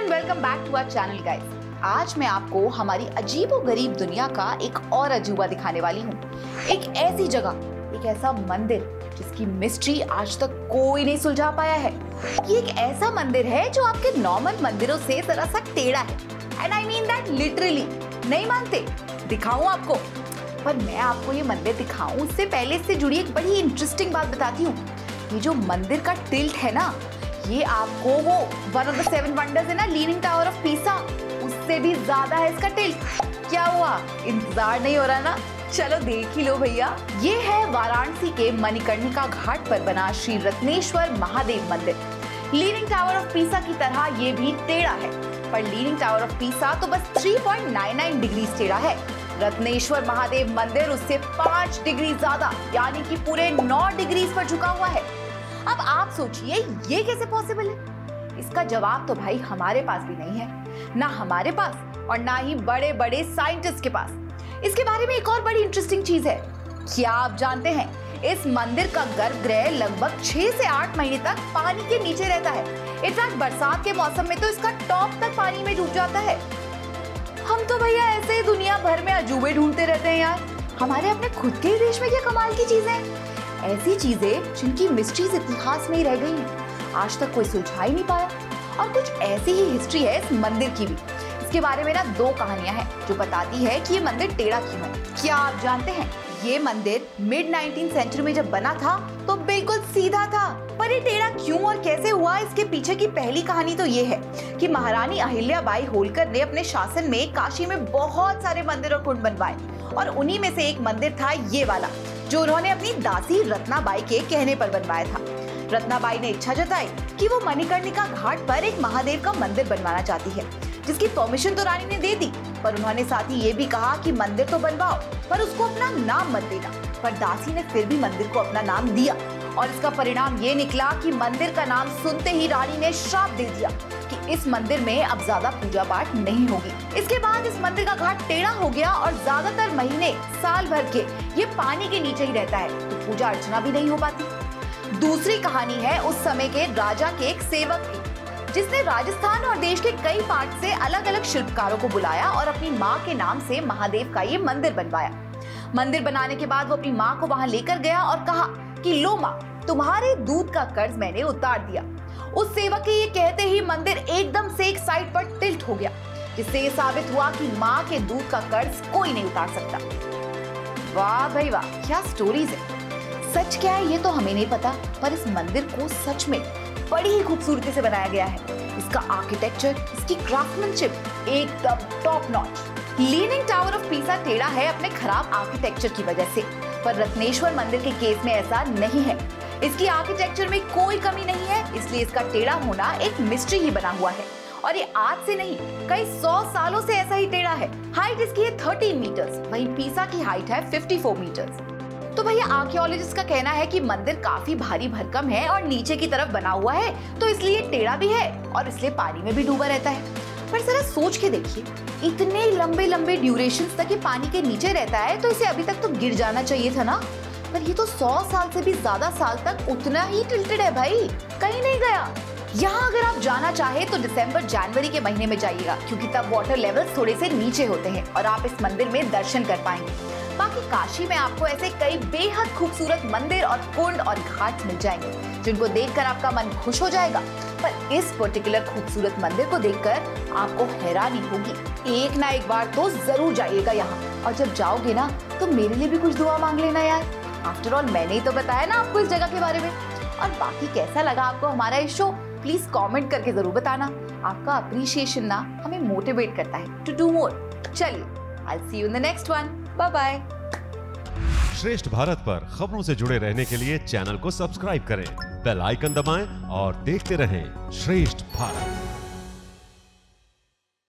And welcome back to our channel guys. आज मैं आपको हमारी अजीबोगरीब दुनिया का एक और अजूबा दिखाने वाली हूँ। एक ऐसी जगह, एक ऐसा मंदिर जिसकी मिस्ट्री आज तक कोई नहीं सुलझा पाया है। ये एक ऐसा मंदिर है जो आपके नॉर्मल मंदिरों से जरा सा टेढ़ा है। And I mean that literally. नहीं मानते? दिखाऊं आपको? पर मैं आपको ये मंदिर दिखाऊं उससे पहले इससे जुड़ी एक बड़ी इंटरेस्टिंग बात बताती हूँ। ये जो मंदिर का टिल्ट है ना, ये आपको वो वन ऑफ द 7 वंडर्स है ना, लीनिंग टावर ऑफ पीसा, उससे भी ज्यादा है इसका टिल्ट। क्या हुआ, इंतजार नहीं हो रहा ना? चलो देख ही लो भैया। ये है वाराणसी के मणिकर्णिका घाट पर बना श्री रत्नेश्वर महादेव मंदिर। लीनिंग टावर ऑफ पीसा की तरह ये भी टेढ़ा है, पर लीनिंग टावर ऑफ पीसा तो बस 3.99 डिग्री टेढ़ा है। रत्नेश्वर महादेव मंदिर उससे 5 डिग्री ज्यादा यानी कि पूरे 9 डिग्री पर झुका हुआ है। अब आप सोचिए ये कैसे पॉसिबल है? इसका जवाब तो भाई हमारे पास भी नहीं है, ना हमारे पास और ना ही बड़े बड़े साइंटिस्ट के पास। इसके बारे में एक और बड़ी इंटरेस्टिंग चीज है। क्या आप जानते हैं इस मंदिर का गर्भगृह लगभग 6 से 8 महीने तक पानी के नीचे रहता है। इनफैक्ट बरसात के मौसम में तो इसका टॉप तक पानी में डूब जाता है। हम तो भैया ऐसे ही दुनिया भर में अजूबे ढूंढते रहते हैं यार। हमारे अपने खुद के देश में क्या कमाल की चीजें हैं, ऐसी चीजें जिनकी मिस्ट्रीज इतिहास में ही रह गई हैं, आज तक कोई सुलझा ही नहीं पाया। और कुछ ऐसी ही हिस्ट्री है इस मंदिर की भी। इसके बारे में ना 2 कहानियां हैं जो बताती है कि ये मंदिर टेढ़ा क्यों है। क्या आप जानते हैं ये मंदिर मिड 19th सेंचुरी में जब बना था तो बिल्कुल सीधा था, पर ये टेढ़ा क्यों और कैसे हुआ, इसके पीछे की पहली कहानी तो ये है कि महारानी अहिल्याबाई होलकर ने अपने शासन में काशी में बहुत सारे मंदिर और कुंड बनवाए, और उन्हीं में से एक मंदिर था ये वाला जो उन्होंने अपनी दासी रत्नाबाई के कहने पर बनवाया था। रत्नाबाई ने इच्छा जताई कि वो मणिकर्णिका घाट पर एक महादेव का मंदिर बनवाना चाहती है, जिसकी परमिशन तो रानी ने दे दी, पर उन्होंने साथ ही ये भी कहा कि मंदिर तो बनवाओ पर उसको अपना नाम मत देना। पर दासी ने फिर भी मंदिर को अपना नाम दिया, और इसका परिणाम ये निकला कि मंदिर का नाम सुनते ही रानी ने श्राप दे दिया कि इस मंदिर में अब ज्यादा पूजा पाठ नहीं होगी। इसके बाद इस मंदिर का घाट टेढ़ा हो गया और ज्यादातर महीने साल भर के ये पानी के नीचे ही रहता है, तो पूजा अर्चना भी नहीं हो पाती। दूसरी कहानी है उस समय के राजा के एक सेवक की, जिसने राजस्थान और देश के कई पार्ट से अलग अलग शिल्पकारों को बुलाया और अपनी माँ के नाम से महादेव का ये मंदिर बनवाया। मंदिर बनाने के बाद वो अपनी माँ को वहां लेकर गया और कहा कि लो माँ, तुम्हारे दूध का कर्ज मैंने उतार दिया। उस सेवक के ये कहते ही मंदिर एकदम से एक साइड पर टिल्ट हो गया, जिससे ये साबित हुआ कि माँ के दूध का कर्ज कोई नहीं उतार सकता। वाह भाई वाह, क्या स्टोरीज है। सच क्या है ये तो हमें नहीं पता, पर इस मंदिर को सच में बड़ी ही खूबसूरती से बनाया गया है। इसका आर्किटेक्चर, इसकी क्राफ्टमैनशिप एकदम top notch. Leaning tower of Pisa टेढ़ा है अपने खराब आर्किटेक्चर की वजह से, पर रत्नेश्वर मंदिर के केस में ऐसा नहीं है। इसकी आर्किटेक्चर में कोई कमी नहीं है, इसलिए इसका टेढ़ा होना एक मिस्ट्री ही बना हुआ है। और ये आज से नहीं, कई 100 सालों से ऐसा ही टेढ़ा है। हाइट इसकी है 13 मीटर्स, वहीं पीसा की हाइट है 54 मीटर्स। तो भैया आर्कियोलॉजिस्ट का कहना है कि मंदिर काफी भारी भरकम है और नीचे की तरफ बना हुआ है, तो इसलिए टेढ़ा भी है और इसलिए पानी में भी डूबा रहता है। पर जरा सोच के देखिए, इतने लंबे लंबे ड्यूरेशन तक ये पानी के नीचे रहता है, तो इसे अभी तक तो गिर जाना चाहिए था ना। पर ये तो 100 साल से भी ज्यादा साल तक उतना ही टिल्टेड है भाई, कहीं नहीं गया। यहाँ अगर आप जाना चाहे तो दिसंबर जनवरी के महीने में जाइएगा, क्योंकि तब वाटर लेवल्स थोड़े से नीचे होते हैं और आप इस मंदिर में दर्शन कर पाएंगे। बाकी काशी में आपको ऐसे कई बेहद खूबसूरत मंदिर और कुंड और घाट मिल जाएंगे, जिनको देखकर आपका मन खुश हो जाएगा। पर इस पर्टिकुलर खूबसूरत मंदिर को देखकर आपको हैरानी होगी। एक ना एक बार तो जरूर जाइएगा यहाँ, और जब जाओगे ना तो मेरे लिए भी कुछ दुआ मांग लेना यार। आफ्टर ऑल मैंने ही तो बताया ना आपको इस जगह के बारे में। और बाकी कैसा लगा आपको हमारा ये शो, प्लीज कमेंट करके जरूर बताना। आपका अप्रिशिएशन ना हमें मोटिवेट करता है टू डू मोर। चलिए, I will see you in the next one. Bye bye. श्रेष्ठ भारत पर खबरों से जुड़े रहने के लिए चैनल को सब्सक्राइब करें, बेल आइकन दबाएं और देखते रहें श्रेष्ठ भारत।